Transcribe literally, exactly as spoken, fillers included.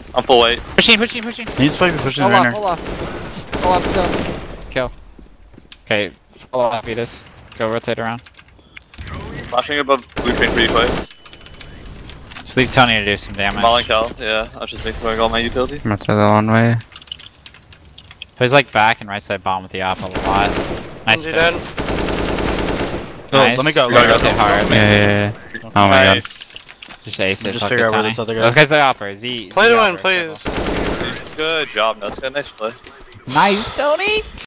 I'm full weight. Pushing, pushing, pushing. He's probably pushing Hold off, Rainer. hold off. Hold off still. Kill. Okay, hold off, Vetus. Go rotate around. Flashing above blue train for you, quick. Just leave Tony to do some damage. Mauling Cal, yeah. I was just making all my utility. I'm gonna throw that one way. There's like back and right side bomb with the op a lot. Nice Is he fit. dead? No, Nice. let me go. Go, Let me go, go. rotate hard. Yeah, yeah, yeah. Oh my god. Just ace it. Just fuck figure it, out where Tony. this other guy Those is. guys are opera. Z. Play Z to win, opera. please. Good job, Nuska. Nice play. Nice, Tony!